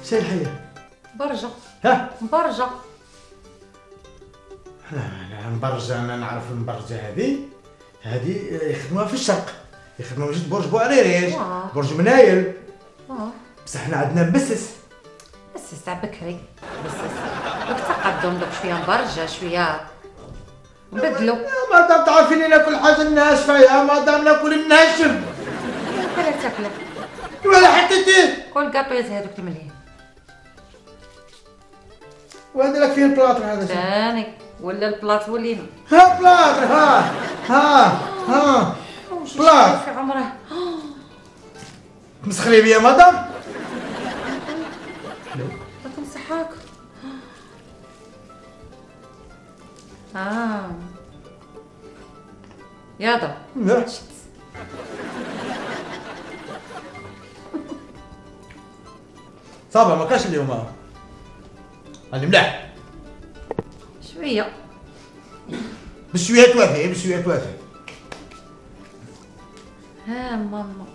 شاي الحياة برجة. ها برجة. لا مبرجة، أنا نعرف المبرجة هذه يخدموها في الشرق، يخدموها جد برج بوعريريج، برج منايل. بصح حنا عندنا مبسس. بس تاع بكري، بس التقدم دوك شويه مبرجة شويه نبدلو. ما دام تعرفيني ناكل حاجة ناشفة، يا ما دام ناكل الناشف. ولا تاكله ولا حتى انت كل كاطويات هذوك المليين. وهذا لك فيه البلاطر هذا ثاني ولا البلاط ولينا. ها بلاطر، ها بلاطر في عمره. تمسخري بيا مدام؟ راكم صحاك. ياضا لا صافا ما كاش اليوم. هاني ملاح شويه بشويه توافي، بشويه توافي. ها ماما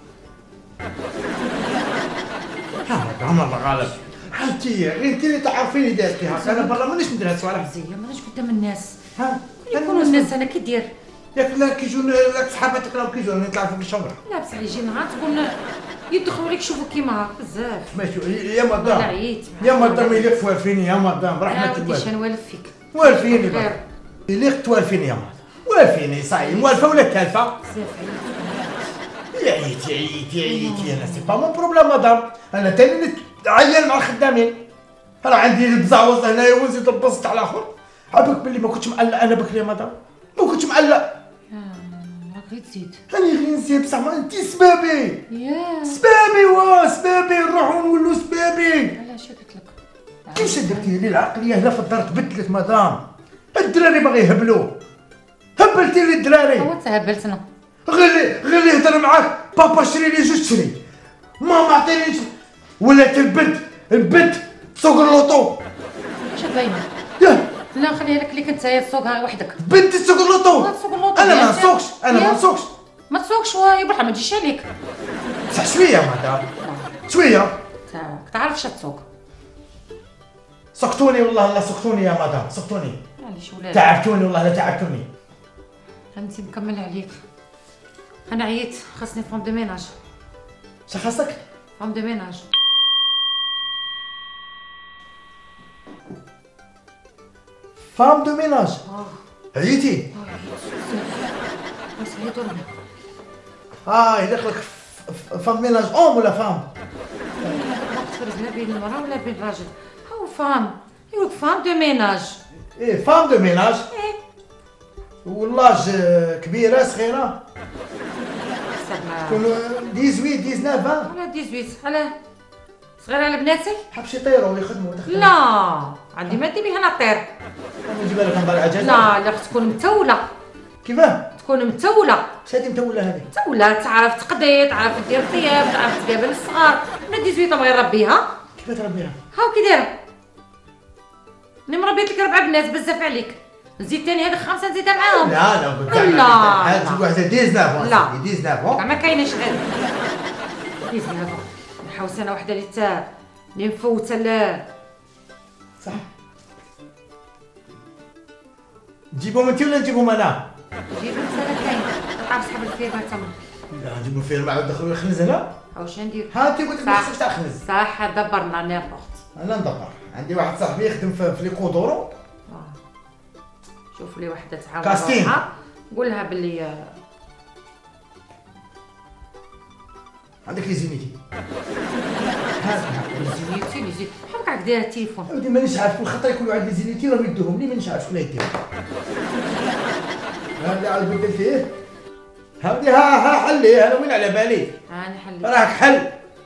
ماما الله غالب. حالتي غير انت اللي تعرفيني دارتي هكا، انا برا مانيش ندير هاد الصوالح. زين ماناش قدام الناس. ها يكونوا الناس انا كي دير ياك لا كيجون لاك صحاباتك راهم كيجون نطلع فوق الشمره. لا بصح يجي نهار تكون يدخلوا لك يشوفوا كيما هاك بزاف. ماشي يا مدام، عييت يا مدام اللي توالفيني يا مدام رحمة الله. وديش نوالف فيك. والفيني بقى اللي توالفيني يا مدام، والفيني صاي موالفه ولا تالفه. بزاف عييتي انا سي با مون بروبليم مدام. انا تاني نعين مع الخدامين، انا عندي البزاوز هنايا ونزيد البسط على الاخر. عباك باللي ما كنتش مقلق انا بكري يا مدام، ما كنتش مقلق. راك غير تزيد. راني غير نزيد بصح ما انت سبابي. ياه سبابي نروحو نولو سبابي. علاش قلت لك كيفاش درتي لي العقليه هنا في الدار تبدلت مدام؟ الدراري باغي يهبلوا، هبلتي لي الدراري. هو انت هبلتنا. غير اللي يهضر معاك بابا شري لي جوج شري، ماما عطينيش، ولات البنت تسوق اللوطو. اش باينه؟ ياه لا خليها لك اللي كنت هي تسوقها وحدك. بنتي تسوق اللوطو. ما تسوق اللوطو. انا ما نسوقش، انا ما نسوقش. ما تسوقش واي بالحق ما تجيش عليك. بصح شويه مدام شويه. تعرف اش تسوق. سقطوني والله لا سقطوني يا مدام، سقطوني. معليش ولاد تعبتوني والله لا تعبتوني. انت نكمل عليك. انا عييت خاصني فام دو ميناج. اش خاصك؟ فام دو ميناج. فام دو ميناج. عييتي؟ بس هي دورنا. يدخل لك فام ميناج ولا فام؟ ما تفرز لا بين المرأة ولا بين الراجل. هاو فام يقولك فام دو ميناج. ايه فام دو ميناج. واللاج كبيرة صغيرة؟ تكون 18 19 ولا 18 علاه صغيرة على بناتي؟ حبش يطيروا ويخدموا. لا عندي ما دي بيها نطير. نجيبها لك نهار الاجازة. لا تكون متولة. كيفاه؟ تكون متولة. شادي متولة هذه؟ متولة تعرف تقضي، تعرف دير الطياب، تعرف تقابل الصغار. من 18 بغي يربيها. كيفاه تربيها؟ هاو كي دايرة. أنا مربيت لك 4 بنات بزاف عليك. نزيد تاني هذيك 5 نزيدها معاهم. لا هذه واحدة 19. لا 19 ما كايناش هذا 19. نحوس انا وحده اللي مفوته لا صح. تجيبهم انت ولا نجيبهم انا؟ جيب انت انا كاين تعرف صحاب الفيرما تما. لا نجيبهم فيرما عاد ندخلوا الخنز هنا. واش ندير؟ ها انت قلت لك ما خصكش تاع خنز. صح دبرنا نيمبورت. انا ندبر، عندي واحد صاحبي يخدم في لي كودورو. شوف لي وحده تعاون كاستين. قول لها باللي عندك لي زينيتي. زينيتي لي زيت بحال هكاك داير التليفون. ودي مانيش عارف كل خطره يكونوا عندي زينيتي راهم يدوهم لي مانيش عارف شكون يديهم. هادي عاد بدل فيه. هادي ها حلي انا وين على بالي. نحل راك حل.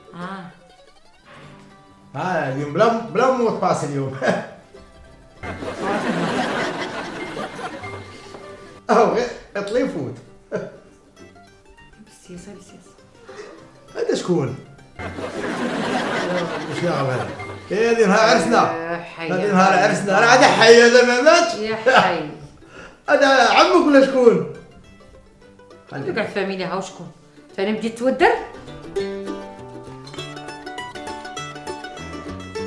اليوم بلا موت باس اليوم. غير اطلي وفوت. بالسياسه هذا شكون؟ واش يعرف هذا؟ هذه نهار عرسنا. هذه نهار عرسنا، راه هذا حي هذا ما ماتش. يا حي. هذا عمك ولا شكون؟ كاع الفاميليا هاو شكون؟ فانا بديت تودر.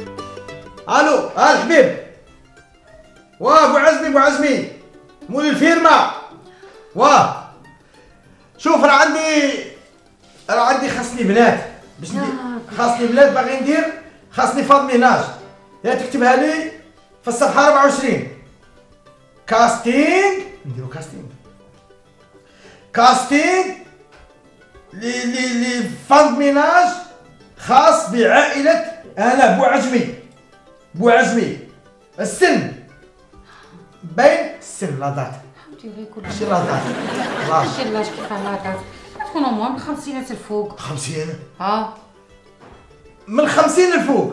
الو الحبيب. واه بو عزمي بو عزمي مول الفيرما. واه شوف راه عندي خاصني بنات باش ندير. خاصني بنات باغي ندير. خاصني فاض ميناج. يا تكتبها لي في الصفحه 24. كاستينغ نديرو كاستينغ لي فاند ميناج خاص بعائلة انا بو عزمي السن بين السن لا دات ماشي لا دات ماشي لاش كيفاه لا دات تكون امور من 50 الفوق. 50 من 50 الفوق.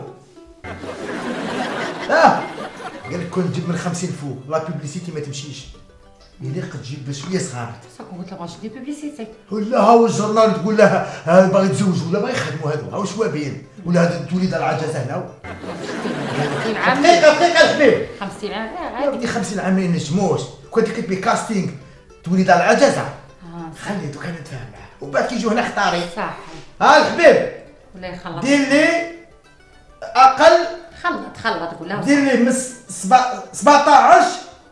قال لك كون تجيب من 50 الفوق لا بوبليسيتي ما تمشيش. يليق تجيب بشويه صغار. صافي قلت لها باش ندير بوبليسيتي. ولا هاو الجورنال تقول لها باغي تزوج ولا باغي يخدموا هادو هاو شوابين ولا هاد توليد العجزه هنا. 50 عام دقيقه الحبيب. 50 عام يا ودي 50 عام ما ينجموش. كنت كتبي كاستينغ توليد العجزه. خلي دوكا نتفاهم معاه وبعد كيجيو هنا اختاري. صح. الحبيب ولا يخلط. دير لي اقل. خلط قول لها. دير لي من 17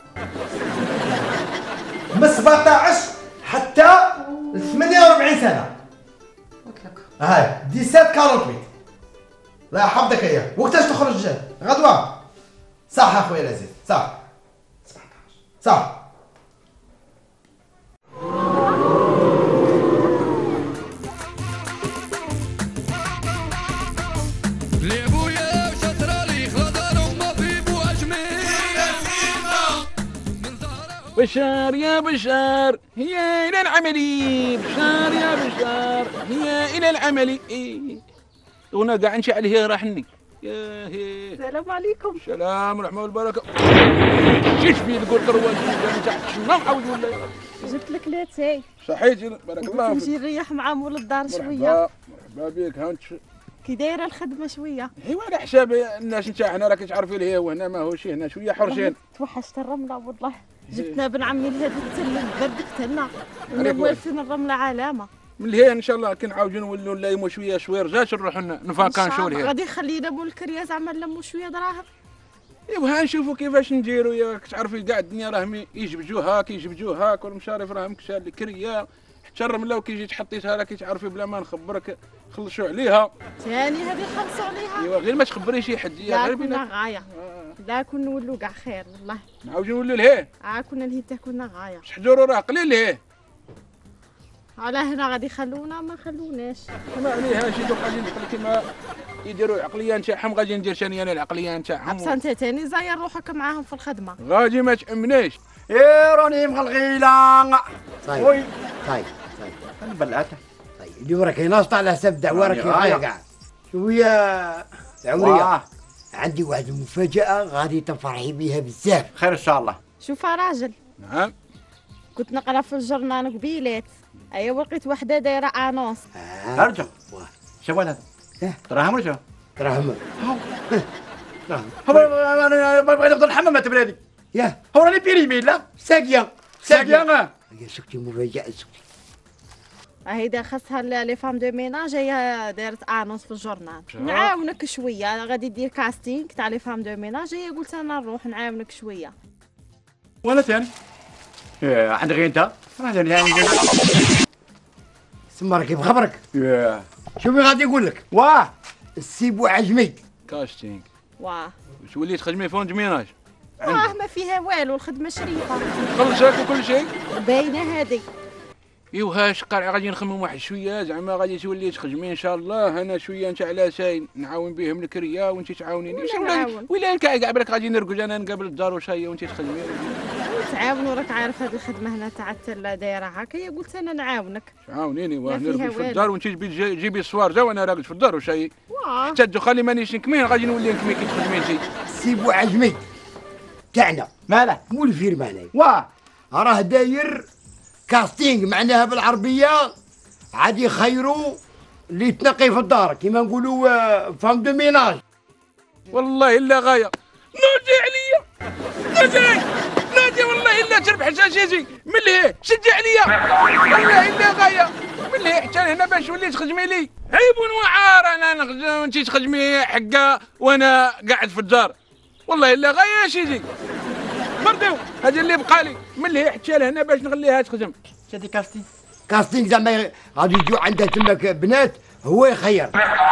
حتى 48 سنه. قلت لك هاي 17 لا حفظك اياه. وقتاش تخرج غدوه؟ صح اخويا العزيز صح. 17 صح. بشار يا بشار هي إلى العمل. بشار يا بشار هي إلى العمل. هنا قاعد نشعل هي راحني. يا هي السلام عليكم. السلام ورحمة والبركة. شيش بيه تقول تروج من تحت شنو عاود ولا جبت لك لاتاي. صحيت بارك الله فيك. نجي نريح مع مول الدار شويه. مرحبا بك. هانت كي دايره الخدمه شويه. ايوا على حساب الناس نتاعنا راك تعرفي لي هو هنا ماهوش هنا شويه حرشين. توحشت الرمله والله. جبتنا بن عمي لهذا التل البرد قتلنا. عليك موالفين الرمله علامه. من لهيه ان شاء الله كي نعاودو نولوا نلايموا شويه رجاش نروحوا نفاكان شو لهيه. غادي يخلينا مول الكريا زعما نلموا شويه دراهم. ايوا ها نشوفوا كيفاش نديروا. يا تعرفي كاع الدنيا راهم يجبجوا هاك والمشارف راهم كشال الكريا حتى الرمله وكي جيت حطيتها لك تعرفي بلا ما نخبرك خلصوا عليها. ثاني هذه خلصوا عليها. ايوا غير ما تخبري شي حد. يا غير كنا غايه. لا كنا نولوا كاع خير والله. نعاودو نولوا لهيه. كنا لهيه كنا غايه. شحجروا راه قليل لهيه. على هنا غادي يخلونا ما خلوناش. ما عليها شي دوك غادي ندخل كيما يديروا العقليه نتاعهم غادي ندير ثاني انا العقليه نتاعهم. بصح انت ثاني زاير روحك معاهم في الخدمه. غادي ما تامنيش. راني مغلغيله. طيب البلعته. طيب اليوم راك ناشطه على حساب الدعوه راك غايه كاع. شويه عمريه. عندي واحد المفاجاه غادي تفرحي بها بزاف. خير ان شاء الله. شوف راجل. نعم. كنت نقرا في الجرنان قبيلات. ايوا لقيت وحده دايره انونس. ارجع. شو هذا؟ دراهم ولا شو؟ دراهم. هو انا بغيت نفضل الحمامات بلادي. ياه هو راني بيريمي لا ساقيه. يا سكتي مفاجاه سكتي. هيدا خاصها لي فام دو ميناج. هي دارت انونس في الجورنال. نعاونك شويه. غادي دير كاستينغ تاع لي فام دو ميناج. هي قلت انا نروح نعاونك شويه. ولا ثاني. عندك غير انت. سما كيف خبرك؟ شوفي غادي يقول لك. واه السي بو عجمي. كاستينغ. واه واش وليت تخدمي فوند ميناج؟ ما فيها والو. الخدمه شريفه. خلصك وكل شيء. باينه هذه. ايوا هاش قارع غادي نخمم واحد شويه زعما غادي تولي تخدمي ان شاء الله. انا شويه نتاع لاساين نعاون بهم الكريه وانت تعاونيني. ولا كاع بالك غادي نرقد انا نقابل الدار وشايه وانت تخدمي. تعاونوا راك عارف هذه الخدمه هنا تاع التله دايره هكا. قلت انا نعاونك. عاونيني واه نرقد في الدار وانت جيبي الصوار جا وانا راقد في الدار وشاي. واه حتى الدخان مانيش نكمين غادي نولي نكمي كي تخدمي انت. السي بو عجمي تاعنا ماله مول الفيرما هنايا. واه راه داير كاستينغ معناها بالعربيه عاد يخيروا اللي تنقي في الدار كيما نقولوا فام دو ميناج. والله الا غايه. نودي عليا نادي والله الا تربح شاشيتي من لهيه شدي عليا. والله الا غايه من لهيه حتى هنا باش وليت تخدمي لي. عيب وعار انا نخدم وانت تخدمي حقا وانا قاعد في الدار. والله الا غايه سيدي بردو هذا اللي بقى لي من اللي حتى لهنا باش نخليها تخدم. شادي كاستين كاستينغ زعما غادي يجوا عندها تماك بنات هو يخير.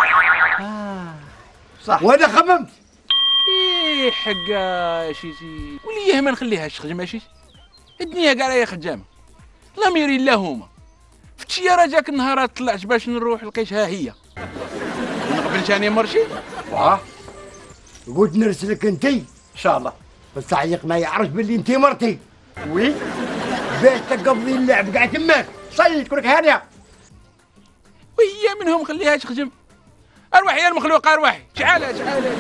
صح. وانا خممت ايه حقا شيتي وليه ما نخليهاش تخدم شيتي. الدنيا كاع راهي خدامه اللهم يري الله هما. في التياره جاك النهار طلعت باش نروح لقيتها هي ونقبل ثاني مرشي. واه قلت نرسلك انت ان شاء الله. بس عيق ما يعرفش باللي انت مرتي وي باش تقضي اللعب كاع تماك. صاي تكونك هانيه. وهي منهم خليها تخدم. اروح يا المخلوق اروح. شعاله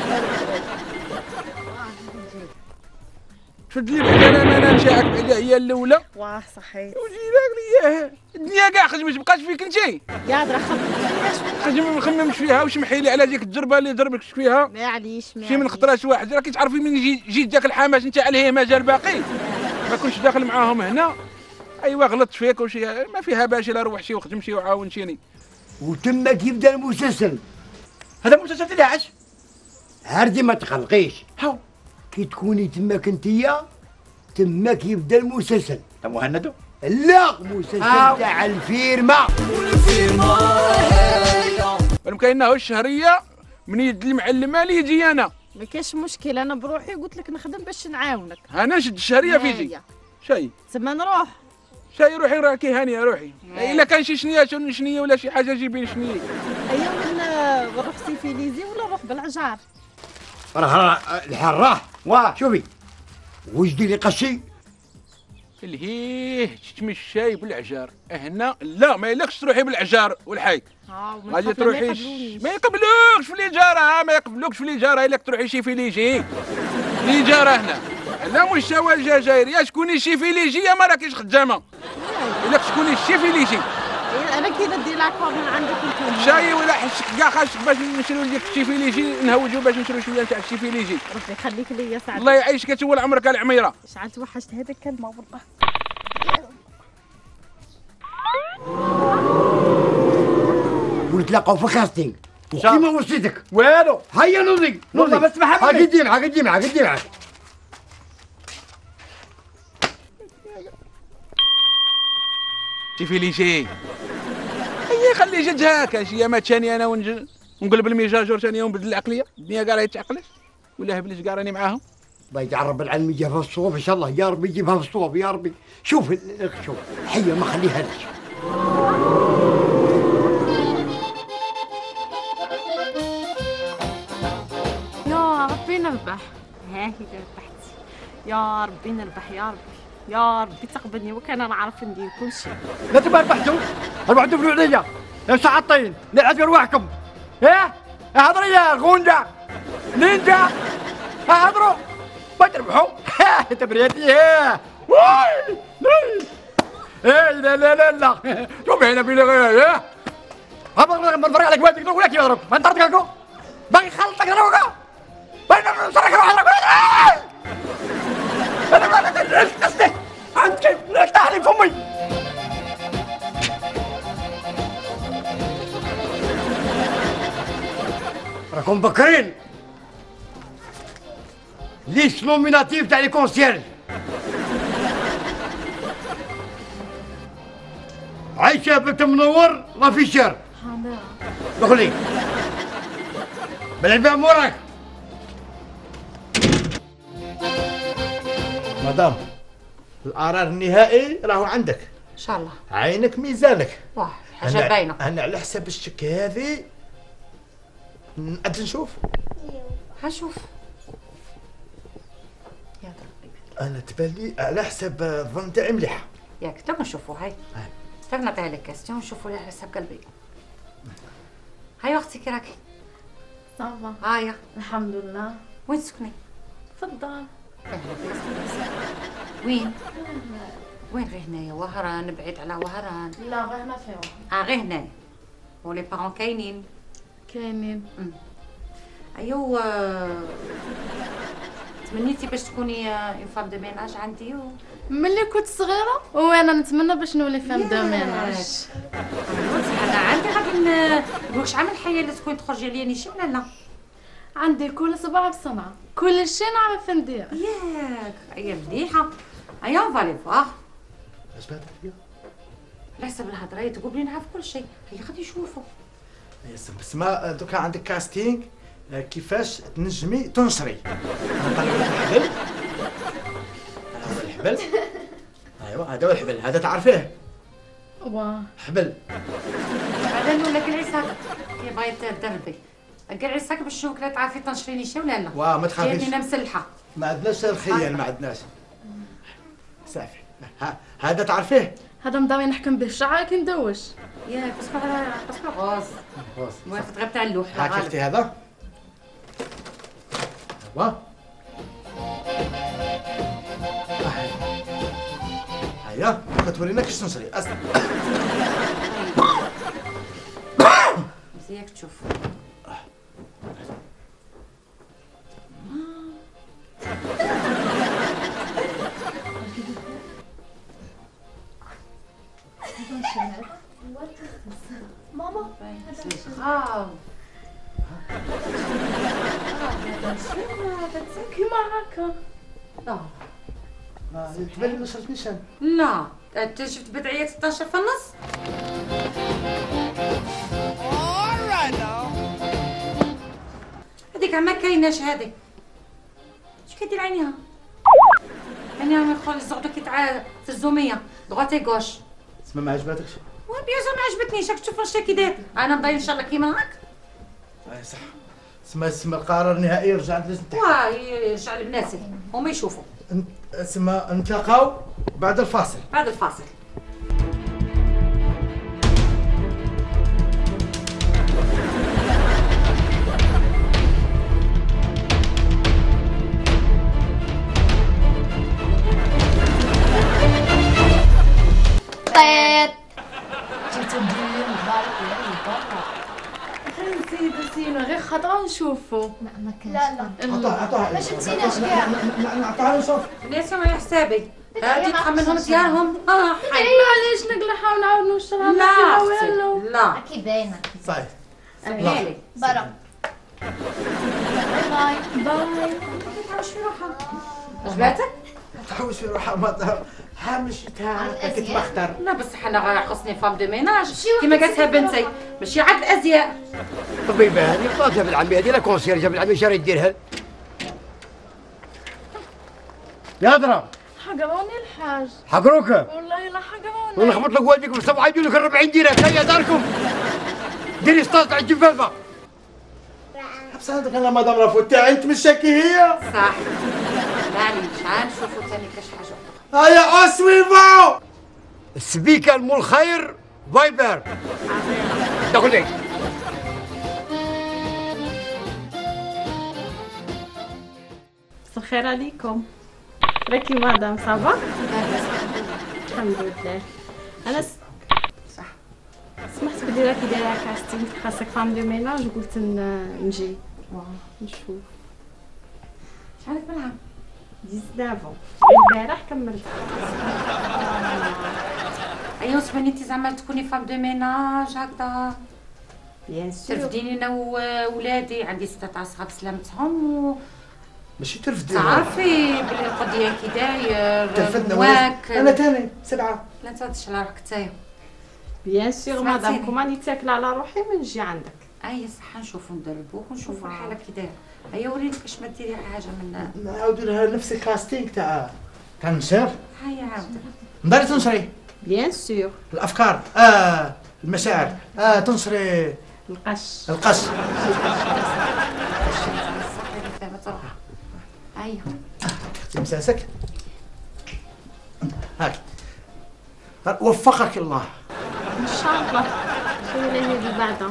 شد لي بعد انا ما نمشيك بعدا هي الاولى. واه صحيت. وجيناك لياها الدنيا كاع خدمت بقاش فيك انتي. يا درا خممت فيها وشمحي لي على ديك التجربه اللي ضربك فيها. معليش شي من خطرات واحد راكي تعرفي من جيت داك الحماس انت عليه مازال باقي ما كنتش داخل معاهم هنا. ايوا غلطت فيك وشي ما فيها باش لا روح شي وخدم شي وعاونتيني. وتماك يبدا المسلسل. هذا مسلسل 11 هاردي ما تقلقيش هاو. كي تكوني تماك انتيا تماك يبدا المسلسل. تا مهندو لا مسلسل تاع الفيرما. المكاينه الشهريه من يد المعلمه اللي يجي انا. ما كاينش مشكل انا بروحي قلت لك نخدم باش نعاونك. انا نشد الشهريه فيتي شي تما نروح. شي روحي راكي هانيه روحي. الا كان شي شنيه ولا شي حاجه جيبي شنيه. ايوا نروح سيفيليزي ولا نروح بالعجار. راه الحراه واه شوفي وجدي لي قشي اللي هي تتمشاي بالعجار هنا. لا ما يلكش تروحي بالعجار والحي. غادي تروحي ما يقبلوكش في الإجارة. ما يقبلوكش في الإجارة إلا تروحي شي فيليجي. الإجارة هنا لا مستوى الجزائر. يا شكوني شي فيليجي يا ما راكيش خدامة. إلا تكوني شي فيليجي انا كي ندي لاكور من عندك انت شاي ولا حسك كاع خاصك باش نشريو لك شي فيليجي نهوجو باش نشريو شويه تاع شي فيليجي. ربي يخليك ليا سعد. الله يعيشك طول عمرك العميره. شحال توحشت هذيك الكلمه والله. ونتلاقاو في الكاستينغ وكيما وصيتك. والو هيا نوضي والله بس ما حبيت. قدي معاك شي فيليجي هي خلي جد هاكا شي ما ثاني انا ونقلب الميجاجور ثاني ونبدل العقليه. الدنيا كاع راهي تعقلش ولا هبلش كاع راني معاهم. الله يجعل رب العالمين يجيبها في الصواب ان شاء الله. يا ربي يجيبها في الصواب يا ربي. شوف حيه ما خليهاش. يا ربي نربح. ها هي ربحت. يا ربي نربح يا ربي. يا ربي تقبلني وكان انا نعرف ندير كل شيء. لا تبربحتوا ربحتوا في العليا يا شعطين نلعب في رواحكم. ايه هضري يا غونجا نينجا هضروا ما تربحوا. تبريتي ايه واي ايه لا شوف هنا بينا غير ايه هبغى نفرق عليك وادك ولا كي يضرب ما انت لكم باغي خلطك دروكا باغي نصرك روح انا ما قصدي عندك نفتح لي فمي. راكم بكرين ليش نوميناتيف تاع لي كونسيرج. عايشه بنت منور لافيشير. دخلي بالعباد موراك. مدام القرار النهائي راهو عندك. ان شاء الله. عينك ميزانك. واه حاجه باينه. انا على حساب الشك هذه نقد نشوف. هنشوف. يا ربي انا تبالي على حساب الظن تاعي مليحه. ياك تو نشوفوا. هاي فاك نعطيها لك كاستيون نشوفوا على حساب قلبي. هاي اختي كي راكي؟ صافا هايا الحمد لله. وين تسكني؟ في الدار. وين؟ وين غير هنايا وهران بعيد على وهران؟ لا غير هنا في وهران. غير هنايا. ولي بارون كاينين؟ كاينين. ايوا تمنيتي باش تكوني اون فام دو ميناج عندي ملي كنت صغيره وانا نتمنى باش نولي فام دو ميناج. انا عندي غادي نقولك شحال من حياه اللي تكون تخرجي ليا نيشي ولا لا؟ عندي كل صباع بصنعة، كل شيء نعرف ندير. ياك هي مليحه. هيا اون فالي فواغ. اش بعد هي؟ على حسب الهضره تقول لي نعرف كل شيء. هيا غادي نشوفوا. بس ما دوكا عندك كاستينغ كيفاش تنجمي تنشري. نطلع لك الحبل. هذا هو الحبل. ايوا هذا هو الحبل، هذا تعرفيه؟ واه حبل. بعدين نقول لك العساك كي بغيت تدربي. كاع العساك باش نشوفك لا تعرفي تنشريني شي ولا لا. واه ما تخافيش. جايني انا مسلحه. ما عندناش الخيال، ما عندناش. صافي. هذا تعرفيه؟ هذا مضاوي نحكم به الشعر كي ندوش. ياك باسكو غوز. غوز. موافق غير تاع اللوح. هاك اختي هذا. ايوا. هيا كتورينا كيفاش تنشري. اسمع. مزياك تشوف. ماما كيما هكا. الحبل ما شرتنيش انا. لا انت شفت بدعيه 16 في النص. هذيك ما كايناش هذيك. اش كدير عينيها؟ عينيها ما يخول الزغدو كي تاع الزوميه دغواتي غوش. تسمى ما عجباتكش؟ وبيان ما عجبتنيش. راك تشوف واش كي داير. انا نضيع ان شاء الله كيما هاك. اي صح. تسمى القرار النهائي رجع عند لازم تحكي. واه يرجع لبناتي هما يشوفوا. تسمى نتلاقاو بعد الفاصل. بعد الفاصل. طيب جيت ندير مبارك ولا برا. نسينا غير خطره نشوفوا. ما كانش. عطاها ما شفتيناش كاع. نعطيها نشوف. الناس ما حسابي. هادي تحملهم ديالهم. حي. معليش نقلعها ونعاود نشرها. لا ما اختي لا. كي باينه. صحيح. سهلي. برا. باي باي. تعرفش في روحها. عجباتك؟ تحوش في روحها ما مشيتها كتبختر. لا بس حنا خصني فام دو ميناج كيما قالتها بنتي ماشي عاد الازياء. طبيبه هذه بطاطا جاب العمي هذه لا كونسير جاب العمي شاري يديرها. يا درا حقروني الحاج. حقروك والله لا حقروني. ونخبط لك والديك بالسبعه يجوا لك 40 دينار. هيا داركم ديري سطاط تاع الجفافه. بس هذاك انا مدام رافو تاعي انت مش شاكي هي. صح. معليش نشوفوا ثاني كاش حاجه اخرى. هيا اسويفو. السبيكه المول الخير فايبر. دخلي. الخير عليكم. راكي مدام صافا؟ الحمد لله. انا صح. سمعت بلي راكي دايره كاستينغ خاصك فام دو ميناج وقلت نجي نشوف. شحال من عام؟ 19 البارح كملت. ايوا سمعني انت زعما تكوني فام دو ميناج هكذا بيان سور. ترفديني انا وولادي. عندي 6 تاع صحاب سلامتهم ماشي ترفدي. تعرفي بلي القضيه كي داير ترفدنا واكل. انا ثاني 7. لا تهضرش على روحك نتايا. بيان سور سمعتيني. مدام كوماني تاكل على روحي ونجي عندك. اي صح نشوفوا ندربوك ونشوفوا الحاله كي دايره. هيا وريني كاش ما ديري حاجه من نعاودوا لها نفس الكاستينغ تاع النشر. هيا عاود. نضري تنشري بيان سور. الافكار المشاعر تنشري القش. القش. صح فهمت روحها. هيا مساسك هاك. وفقك الله. ان شاء الله. شنو اللي هي بعدا؟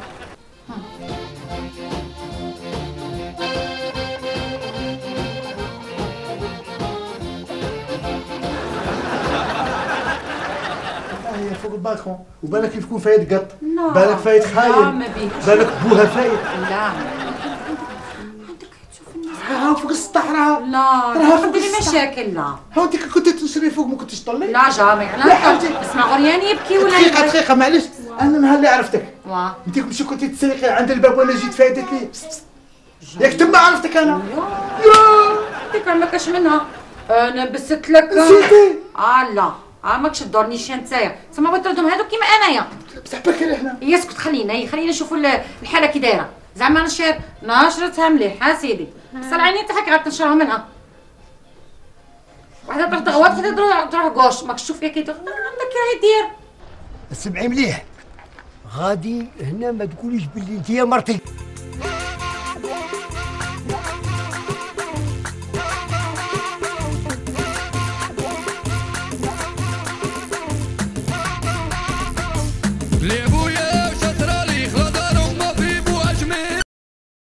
هي فوق البالكون وبالك كيف يكون فايت قط. لا. بالك فايت لا، خايب. ما بيش. بالك بوها فايت. لا عندك تشوف الناس. ها فوق السطح راه. لا راها فوق تقدري السطح. مشاكل. لا ها انت كنت تنشري فوق ما كنتش تطلي. لا جامي. لا حبيبتي. اسمع غرياني يبكي ولا دقيقة دقيقة معليش. انا نهار اللي عرفتك واه انت مشي كنتي تسرقي عند الباب وانا جيت فايتك لي. ياك تما عرفتك انا. هذيك ما كاش منها. انا بست لك. نسيتي؟ لا ماكش تدورنيش نتايا، تما بغيت تردهم هذوك كيما انايا. بصح بكري حنا. يسكت خلينا نشوفوا الحاله كي دايره. زعما ناشرتها مليح سيدي. صل عيني انت حكي غتنشرها منها. وحده تروح تغوط حتى تروح كوش، ماكش تشوف فيها كي عندك راهي دير. اسمعي مليح، غادي هنا ما تقوليش بلي انت يا مرتي.